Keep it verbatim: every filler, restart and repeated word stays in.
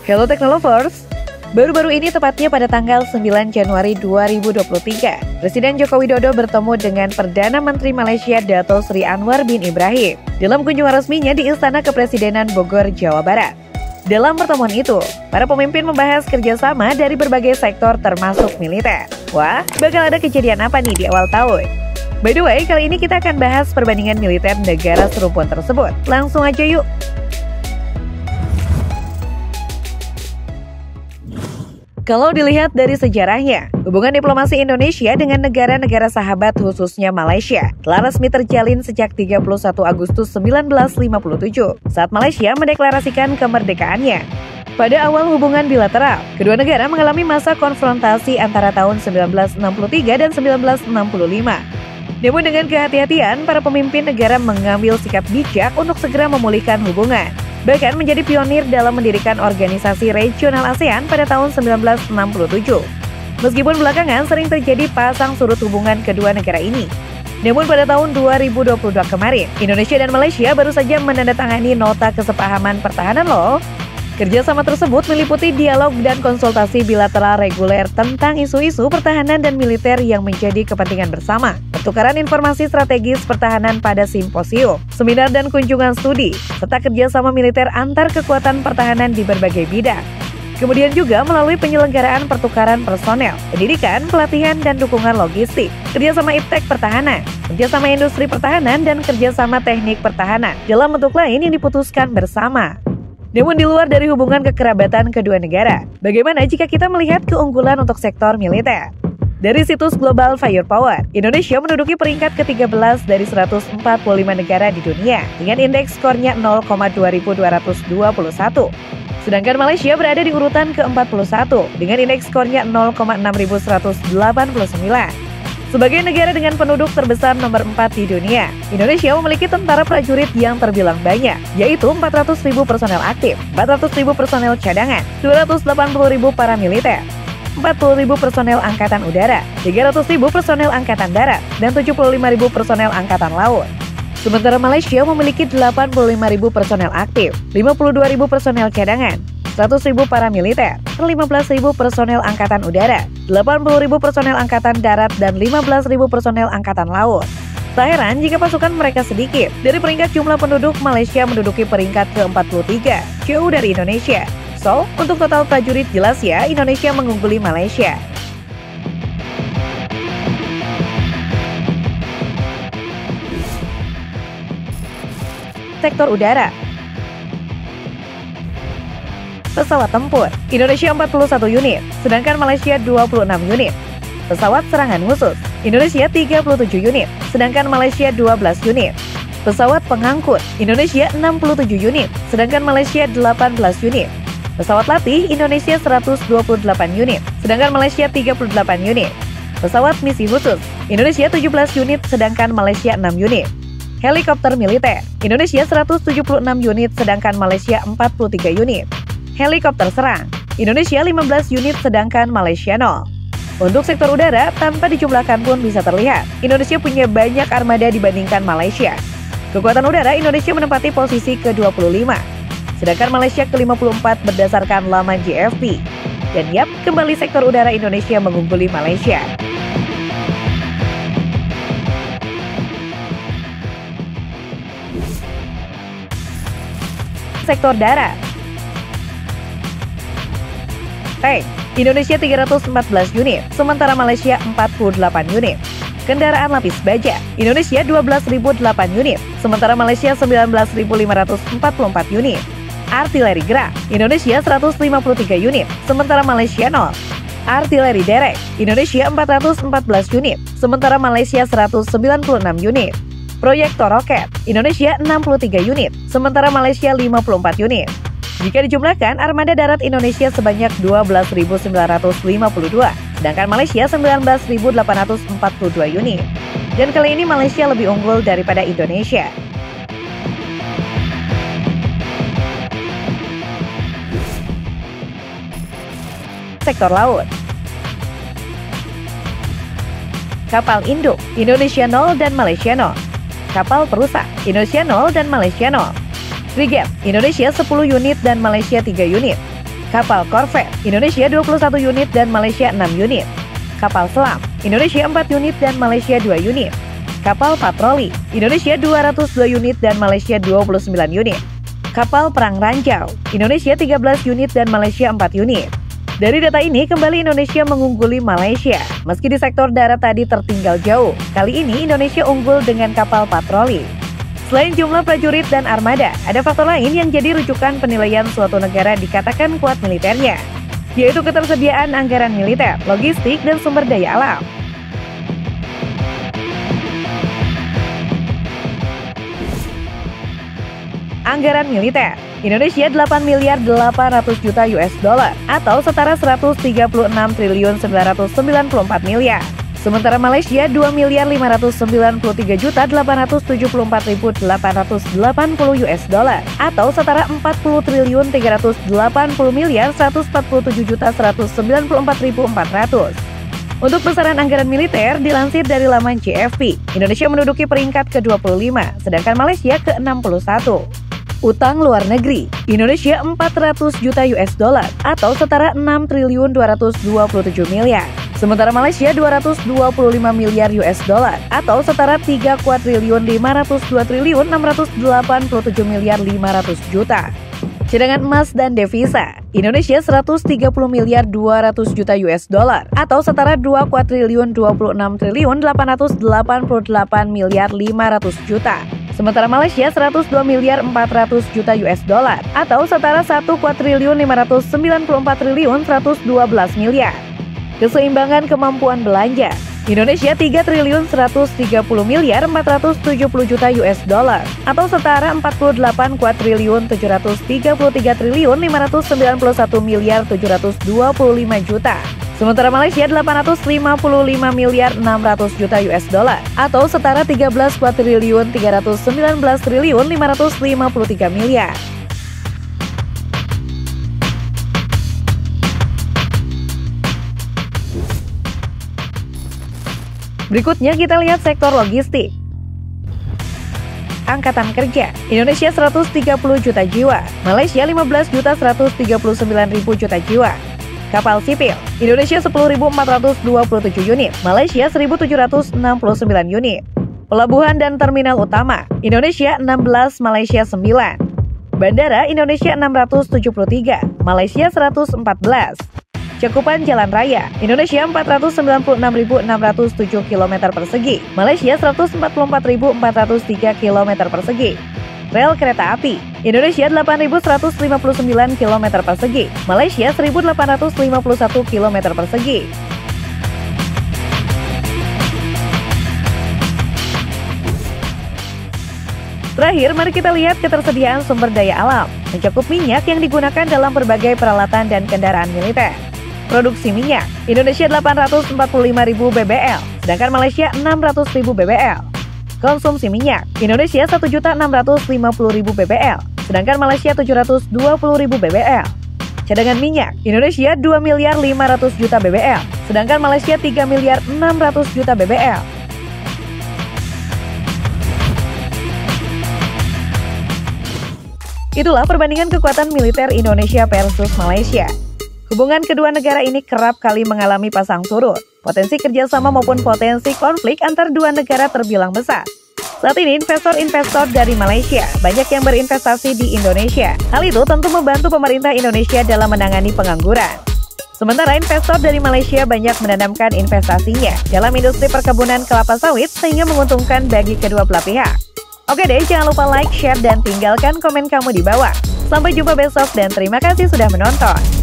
Hello Technolovers, baru-baru ini tepatnya pada tanggal sembilan Januari dua ribu dua puluh tiga, Presiden Joko Widodo bertemu dengan Perdana Menteri Malaysia Dato Sri Anwar bin Ibrahim dalam kunjungan resminya di Istana Kepresidenan Bogor, Jawa Barat. Dalam pertemuan itu, para pemimpin membahas kerjasama dari berbagai sektor termasuk militer. Wah, bakal ada kejadian apa nih di awal tahun? By the way, kali ini kita akan bahas perbandingan militer negara serumpun tersebut. Langsung aja yuk! Kalau dilihat dari sejarahnya, hubungan diplomasi Indonesia dengan negara-negara sahabat khususnya Malaysia telah resmi terjalin sejak tiga puluh satu Agustus seribu sembilan ratus lima puluh tujuh saat Malaysia mendeklarasikan kemerdekaannya. Pada awal hubungan bilateral, kedua negara mengalami masa konfrontasi antara tahun seribu sembilan ratus enam puluh tiga dan seribu sembilan ratus enam puluh lima. Namun dengan kehati-hatian, para pemimpin negara mengambil sikap bijak untuk segera memulihkan hubungan. Bahkan menjadi pionir dalam mendirikan organisasi regional ASEAN pada tahun seribu sembilan ratus enam puluh tujuh. Meskipun belakangan sering terjadi pasang surut hubungan kedua negara ini. Namun pada tahun dua ribu dua puluh dua kemarin, Indonesia dan Malaysia baru saja menandatangani nota kesepahaman pertahanan loh. Kerjasama tersebut meliputi dialog dan konsultasi bilateral reguler tentang isu-isu pertahanan dan militer yang menjadi kepentingan bersama, pertukaran informasi strategis pertahanan pada simposium, seminar dan kunjungan studi, serta kerjasama militer antar kekuatan pertahanan di berbagai bidang. Kemudian juga melalui penyelenggaraan pertukaran personel, pendidikan, pelatihan, dan dukungan logistik, kerjasama iptek pertahanan, kerjasama industri pertahanan, dan kerjasama teknik pertahanan dalam bentuk lain yang diputuskan bersama. Namun di luar dari hubungan kekerabatan kedua negara, bagaimana jika kita melihat keunggulan untuk sektor militer? Dari situs Global Firepower, Indonesia menduduki peringkat ke tiga belas dari seratus empat puluh lima negara di dunia dengan indeks skornya nol koma dua dua dua satu. Sedangkan Malaysia berada di urutan ke empat puluh satu dengan indeks skornya nol koma enam seratus delapan puluh sembilan. Sebagai negara dengan penduduk terbesar nomor empat di dunia, Indonesia memiliki tentara prajurit yang terbilang banyak, yaitu empat ratus ribu personel aktif, empat ratus ribu personel cadangan, dua ratus delapan puluh ribu paramiliter, empat puluh ribu personel angkatan udara, tiga ratus ribu personel angkatan darat, dan tujuh puluh lima ribu personel angkatan laut. Sementara Malaysia memiliki delapan puluh lima ribu personel aktif, lima puluh dua ribu personel cadangan, seratus ribu paramiliter, lima belas ribu personel angkatan udara, delapan puluh ribu personel angkatan darat, dan lima belas ribu personel angkatan laut. Tak heran jika pasukan mereka sedikit. Dari peringkat jumlah penduduk, Malaysia menduduki peringkat ke empat puluh tiga, jauh dari Indonesia. So, untuk total prajurit jelas ya, Indonesia mengungguli Malaysia. Sektor udara. Pesawat tempur, Indonesia empat puluh satu unit, sedangkan Malaysia dua puluh enam unit. Pesawat serangan khusus, Indonesia tiga puluh tujuh unit, sedangkan Malaysia dua belas unit. Pesawat pengangkut, Indonesia enam puluh tujuh unit, sedangkan Malaysia delapan belas unit. Pesawat latih, Indonesia seratus dua puluh delapan unit, sedangkan Malaysia tiga puluh delapan unit. Pesawat misi khusus, Indonesia tujuh belas unit, sedangkan Malaysia enam unit. Helikopter militer, Indonesia seratus tujuh puluh enam unit, sedangkan Malaysia empat puluh tiga unit. Helikopter serang, Indonesia lima belas unit, sedangkan Malaysia nol. Untuk sektor udara, tanpa dijumlahkan pun bisa terlihat, Indonesia punya banyak armada dibandingkan Malaysia. Kekuatan udara Indonesia menempati posisi ke dua puluh lima, sedangkan Malaysia ke lima puluh empat berdasarkan laman J F P. Dan yap, kembali sektor udara Indonesia mengungguli Malaysia. Sektor darat. Tank, Indonesia tiga ratus empat belas unit, sementara Malaysia empat puluh delapan unit. Kendaraan lapis baja, Indonesia dua belas ribu delapan unit, sementara Malaysia sembilan belas ribu lima ratus empat puluh empat unit. Artileri gerak, Indonesia seratus lima puluh tiga unit, sementara Malaysia nol. Artileri derek, Indonesia empat ratus empat belas unit, sementara Malaysia seratus sembilan puluh enam unit. Proyektor roket, Indonesia enam puluh tiga unit, sementara Malaysia lima puluh empat unit. Jika dijumlahkan, armada darat Indonesia sebanyak dua belas ribu sembilan ratus lima puluh dua, sedangkan Malaysia sembilan belas ribu delapan ratus empat puluh dua unit. Dan kali ini Malaysia lebih unggul daripada Indonesia. Sektor laut. Kapal induk, Indonesia nol dan Malaysia nol. Kapal perusak, Indonesia nol dan Malaysia nol. Frigate, Indonesia sepuluh unit dan Malaysia tiga unit. Kapal korvet, Indonesia dua puluh satu unit dan Malaysia enam unit. Kapal selam, Indonesia empat unit dan Malaysia dua unit. Kapal patroli, Indonesia dua ratus dua unit dan Malaysia dua puluh sembilan unit. Kapal perang ranjau, Indonesia tiga belas unit dan Malaysia empat unit. Dari data ini, kembali Indonesia mengungguli Malaysia. Meski di sektor darat tadi tertinggal jauh, kali ini Indonesia unggul dengan kapal patroli. Selain jumlah prajurit dan armada, ada faktor lain yang jadi rujukan penilaian suatu negara dikatakan kuat militernya, yaitu ketersediaan anggaran militer, logistik, dan sumber daya alam. Anggaran militer, Indonesia delapan miliar delapan ratus juta U S dollar atau setara seratus tiga puluh enam triliun sembilan ratus sembilan puluh empat miliar. Sementara Malaysia dua miliar lima ratus sembilan puluh tiga juta delapan ratus tujuh puluh empat ribu delapan ratus delapan puluh U S dollar atau setara empat puluh triliun tiga ratus delapan puluh miliar seratus empat puluh tujuh juta seratus sembilan puluh empat ribu empat ratus. Untuk besaran anggaran militer dilansir dari laman C F P, Indonesia menduduki peringkat ke dua puluh lima, sedangkan Malaysia ke enam puluh satu. Utang luar negeri, Indonesia empat ratus juta U S dollar atau setara enam triliun dua ratus dua puluh tujuh miliar. Sementara Malaysia dua ratus dua puluh lima miliar U S dollar atau setara tiga kuadriliun lima ratus dua triliun enam ratus delapan puluh tujuh miliar lima ratus juta. Cadangan emas dan devisa, Indonesia seratus tiga puluh miliar dua ratus juta U S dollar atau setara dua kuadriliun dua puluh enam triliun delapan ratus delapan puluh delapan miliar lima ratus juta. Sementara Malaysia seratus dua miliar empat ratus juta U S dollar atau setara satu kuadriliun lima ratus sembilan puluh empat triliun seratus dua belas miliar. Keseimbangan kemampuan belanja, Indonesia tiga triliun seratus tiga puluh miliar empat ratus tujuh puluh juta U S dollar atau setara empat puluh delapan kuadriliun tujuh ratus tiga puluh tiga triliun lima ratus sembilan puluh satu miliar tujuh ratus dua puluh lima juta. Sementara Malaysia delapan ratus lima puluh lima miliar enam ratus juta U S dollar atau setara tiga belas kuadriliun tiga ratus sembilan belas triliun lima ratus lima puluh tiga miliar. Berikutnya kita lihat sektor logistik. Angkatan kerja, Indonesia seratus tiga puluh juta jiwa, Malaysia lima belas juta seratus tiga puluh sembilan ribu juta jiwa. Kapal sipil, Indonesia sepuluh ribu empat ratus dua puluh tujuh unit, Malaysia seribu tujuh ratus enam puluh sembilan unit. Pelabuhan dan terminal utama, Indonesia enam belas, Malaysia sembilan. Bandara, Indonesia enam ratus tujuh puluh tiga, Malaysia seratus empat belas. Cakupan jalan raya, Indonesia empat ratus sembilan puluh enam ribu enam ratus tujuh kilometer persegi, Malaysia seratus empat puluh empat ribu empat ratus tiga kilometer persegi. Rel kereta api, Indonesia delapan ribu seratus lima puluh sembilan kilometer persegi, Malaysia seribu delapan ratus lima puluh satu kilometer persegi. Terakhir, mari kita lihat ketersediaan sumber daya alam, mencakup minyak yang digunakan dalam berbagai peralatan dan kendaraan militer. Produksi minyak, Indonesia delapan ratus empat puluh lima ribu B B L, sedangkan Malaysia enam ratus ribu B B L. Konsumsi minyak, Indonesia satu juta enam ratus lima puluh ribu B B L, sedangkan Malaysia tujuh ratus dua puluh ribu B B L. Cadangan minyak, Indonesia dua miliar lima ratus juta B B L, sedangkan Malaysia tiga miliar enam ratus juta B B L. Itulah perbandingan kekuatan militer Indonesia versus Malaysia. Hubungan kedua negara ini kerap kali mengalami pasang surut. Potensi kerjasama maupun potensi konflik antar dua negara terbilang besar. Saat ini investor-investor dari Malaysia banyak yang berinvestasi di Indonesia. Hal itu tentu membantu pemerintah Indonesia dalam menangani pengangguran. Sementara investor dari Malaysia banyak menanamkan investasinya dalam industri perkebunan kelapa sawit sehingga menguntungkan bagi kedua belah pihak. Oke deh, jangan lupa like, share, dan tinggalkan komen kamu di bawah. Sampai jumpa besok dan terima kasih sudah menonton.